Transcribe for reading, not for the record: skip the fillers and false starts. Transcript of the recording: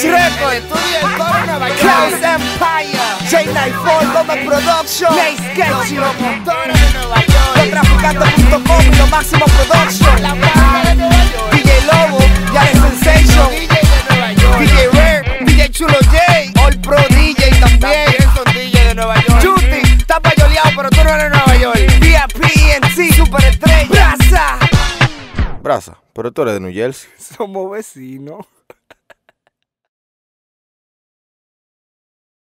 Record, Estudio en Toro, Nueva York. Klaus Empire, J94, Gómez Production, Play Sketchy, Promotores de Nueva York. Lostraficante.com y Lo Máximo Production, La banda de Nueva York. DJ Lobo, Yare Sensation, DJ de Nueva York. DJ Rare, DJ Chulo J, All Pro DJ también. También son DJ de Nueva York. Juti, estás payoleado pero tú no eres Nueva York. VIP, Superestrella, Brasa. Brasa, pero tú eres de New Jersey. Somos vecinos.